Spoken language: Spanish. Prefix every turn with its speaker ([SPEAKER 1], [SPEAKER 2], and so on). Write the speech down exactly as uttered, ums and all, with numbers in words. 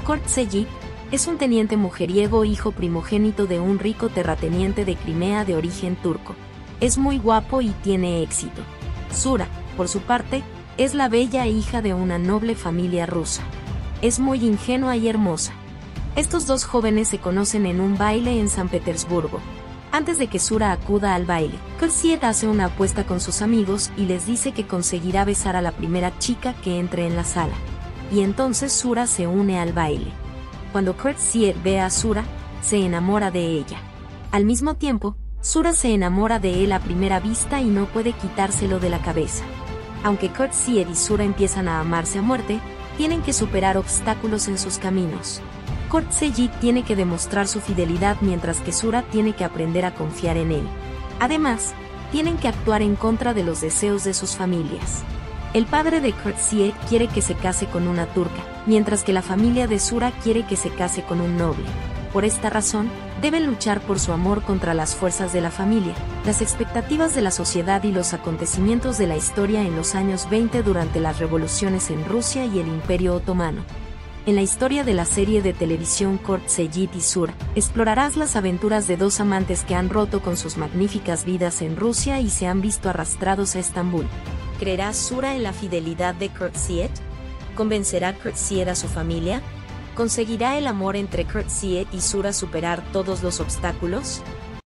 [SPEAKER 1] Kurtseji es un teniente mujeriego hijo primogénito de un rico terrateniente de Crimea de origen turco. Es muy guapo y tiene éxito. Sura, por su parte, es la bella hija de una noble familia rusa. Es muy ingenua y hermosa. Estos dos jóvenes se conocen en un baile en San Petersburgo. Antes de que Sura acuda al baile, Kurtseji hace una apuesta con sus amigos y les dice que conseguirá besar a la primera chica que entre en la sala. Y entonces Sura se une al baile. Cuando Kurtseji ve a Sura, se enamora de ella. Al mismo tiempo, Sura se enamora de él a primera vista y no puede quitárselo de la cabeza. Aunque Kurtseji y Sura empiezan a amarse a muerte, tienen que superar obstáculos en sus caminos. Kurtseji tiene que demostrar su fidelidad mientras que Sura tiene que aprender a confiar en él. Además, tienen que actuar en contra de los deseos de sus familias. El padre de Kurtseji quiere que se case con una turca, mientras que la familia de Sura quiere que se case con un noble. Por esta razón, deben luchar por su amor contra las fuerzas de la familia, las expectativas de la sociedad y los acontecimientos de la historia en los años veinte durante las revoluciones en Rusia y el Imperio Otomano. En la historia de la serie de televisión Kurtseji y Sura, explorarás las aventuras de dos amantes que han roto con sus magníficas vidas en Rusia y se han visto arrastrados a Estambul. ¿Creerá Sura en la fidelidad de Kurtseji? ¿Convencerá Kurtseji a su familia? ¿Conseguirá el amor entre Kurtseji y Sura superar todos los obstáculos?